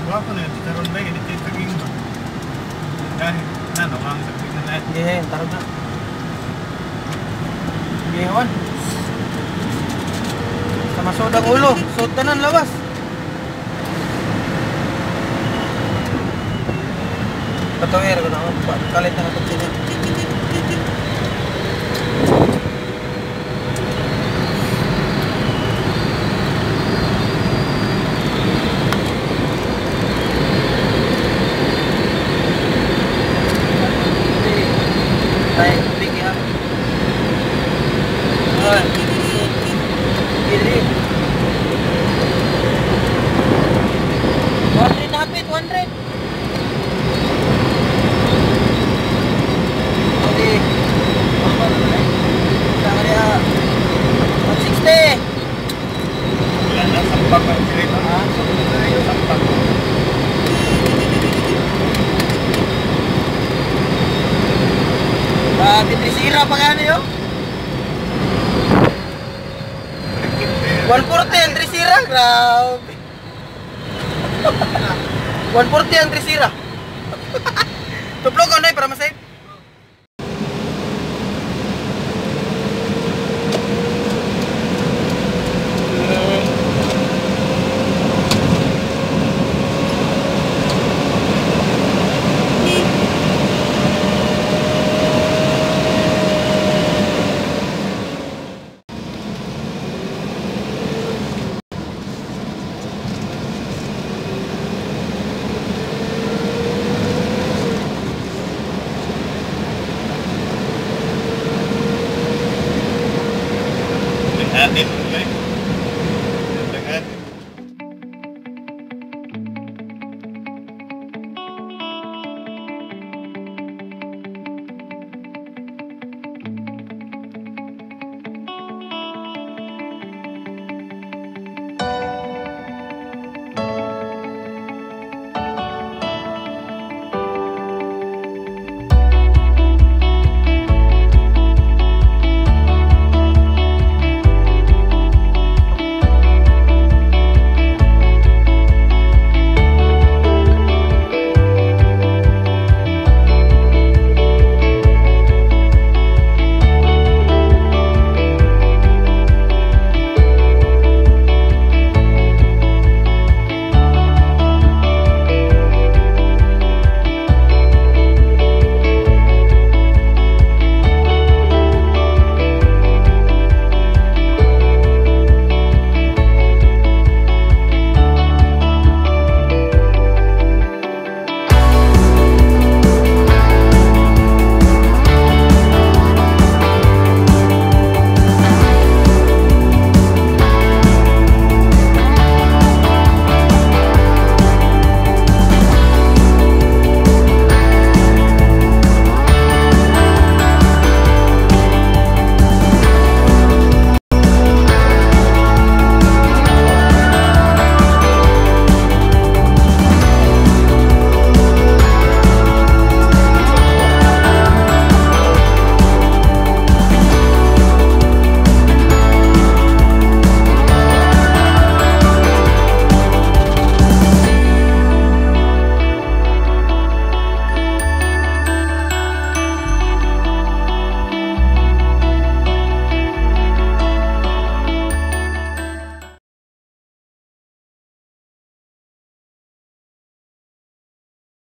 Guwapo na yung karon ba, hindi tayo taging ba? Dahil, ang sakit na lahat. Sige, tarog na. Sige, on. Sa masod ang ulo, sud tanan lawas. Patawir ko na, kalit na ito sila. Tayo, bigyan ha. Ay, gili. 100 hapit, 100. Trisira pa gani yo. 140 ang Trisira, grabe. 140 ang Trisira. Tuplog ko na para masay.